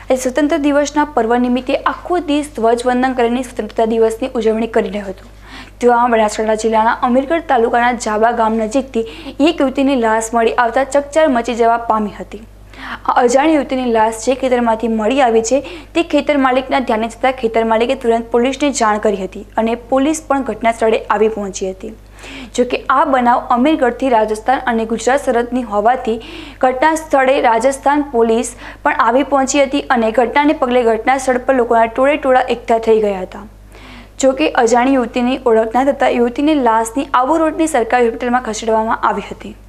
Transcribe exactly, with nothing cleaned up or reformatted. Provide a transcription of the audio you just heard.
આજે સ્વતંત્ર દિવસના પર્વ નિમિત્તે આખો દેશ ધ્વજવંદન કરીને સ્વતંત્રતા દિવસની ઉજવણી કરી રહ્યો હતો। તેવામાં બનાસકાંઠા જિલ્લાના અમીરગઢ તાલુકાના જાબા ગામ નજીકથી એક યુવતીની લાશ મળી આવતા ચકચાર મચી જવા પામી હતી। આ અજાણી યુવતીની લાશ જે ખેતરમાંથી મળી આવી છે તે ખેતર માલિકના ધ્યાને જતાં ખેતર માલિકે તુરંત પોલીસને જાણ કરી હતી અને પોલીસ પણ ઘટના સ્થળે આવી પહોંચી હતી। જો કે આ બનાવ અમીરગઢથી રાજસ્થાન અને ગુજરાત સરહદની હોવાથી ઘટના સ્થળે રાજસ્થાન પોલીસ પણ આવી પહોંચી હતી અને ઘટનાને પગલે ઘટના સ્થળ પર લોકોના ટોળે ટોળા એકઠા થઈ ગયા હતા। જો કે અજાણી યુવતીની ઓળખ ન થતાં યુવતીની લાશની આબુ રોડની સરકારી હોસ્પિટલમાં ખસેડવામાં આવી હતી।